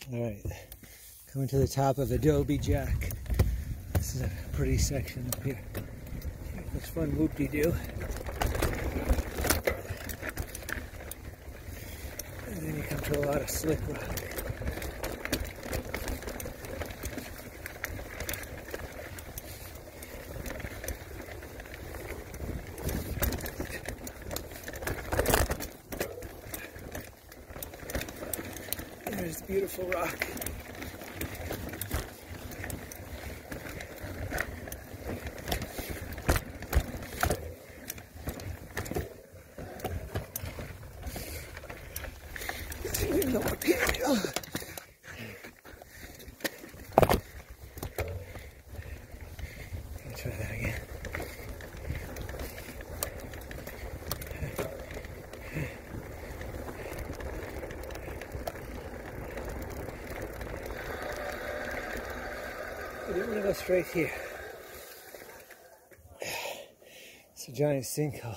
Alright, coming to the top of Adobe Jack. This is a pretty section up here. Looks fun, whoop-de-doo. And then you come to a lot of slick rock. There's beautiful rock. No more here. Try that again. I'm going to go straight here. It's a giant sinkhole.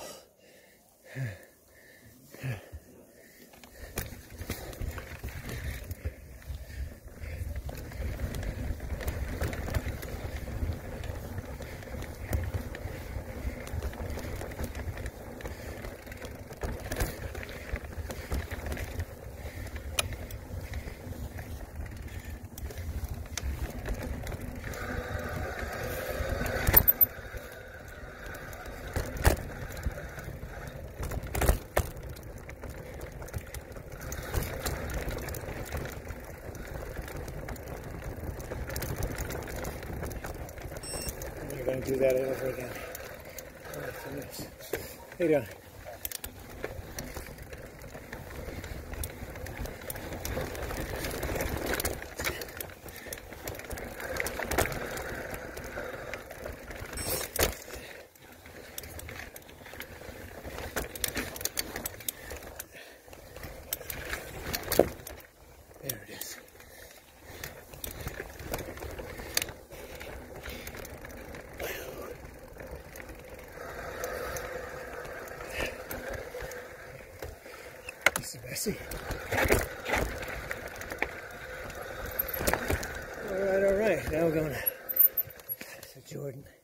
You're going to do that over again. How you doing? There it is. Bessie. All right. Now we're going to Jordan.